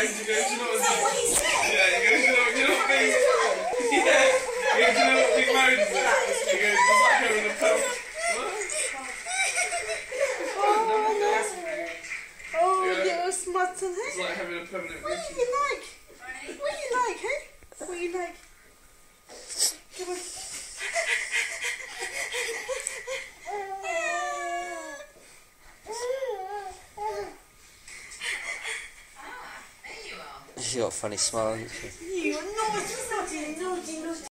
goes, do you know what? Is that what he said? Yeah, he goes, you know what being... Yeah, he goes, do you know what being married is? He goes, it's like having a permanent... Oh, you're smart, hey? It's like having a permanent... What do you like? What do you like, hey? What do you like? Come on. She's got a funny smile, hasn't she? You naughty, naughty, naughty, naughty.